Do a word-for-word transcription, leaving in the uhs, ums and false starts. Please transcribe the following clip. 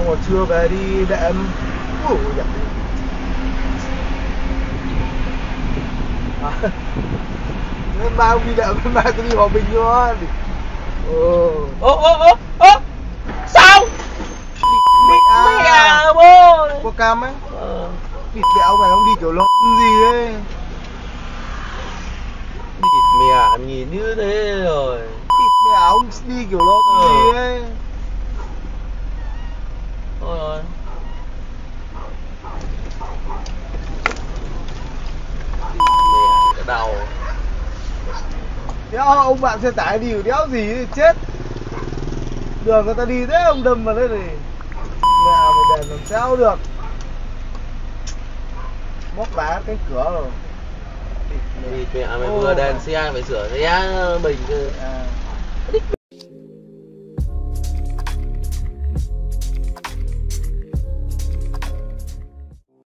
xong rồi trưa về đi đệm. Ui giời. À, mai không đi đệm, mai tôi đi Hòa Bình luôn. Ồ Ô ô ô ô sao mẹ à, mẹ bố có cam ấy. ờ. Địt mẹ ông này ông đi kiểu lộn gì ấy. Địt mẹ nhìn như thế rồi. Địt mẹ ông đi kiểu lộn ờ. gì ấy. Thôi rồi. Địt mẹ đau. Đéo ông bạn xe tải đi đéo gì ấy, chết. Đường người ta đi thế ông đâm vào đây này. Mẹ mày đèn làm sao được. Móc vá cái cửa rồi. Địt mẹ mày vừa đèn xe phải sửa xe bình cơ. À.